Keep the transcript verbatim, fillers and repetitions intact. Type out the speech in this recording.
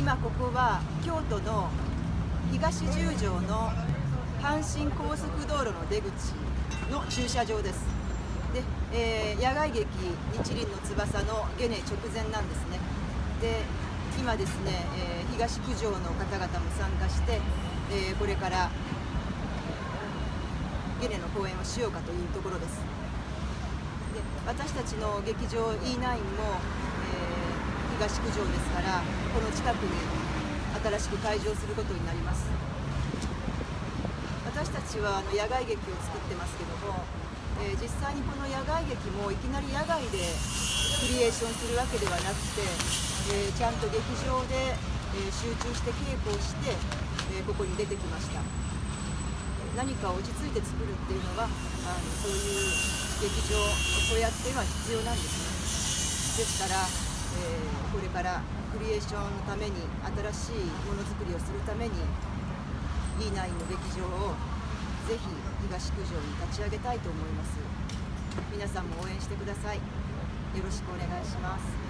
今ここは京都の東十条の阪神高速道路の出口の駐車場です。で、えー、野外劇日輪の翼のゲネ直前なんですね。で、今ですね、えー、東九条の方々も参加して、えー、これからゲネの公演をしようかというところです。で、私たちの劇場 イーナイン も、えー、東九条ですから、この近くに新しく開場することになります。私たちはあの野外劇を作ってますけども、えー、実際にこの野外劇もいきなり野外でクリエーションするわけではなくて、えー、ちゃんと劇場で、えー、集中して稽古をして、えー、ここに出てきました。何か落ち着いて作るっていうのはあのそういう劇場小屋っていうのは必要なんですね。ですから、えー、これからクリエーションのために新しいものづくりをするために イーナイン の劇場をぜひ東九条に立ち上げたいと思います。皆さんも応援してください。よろしくお願いします。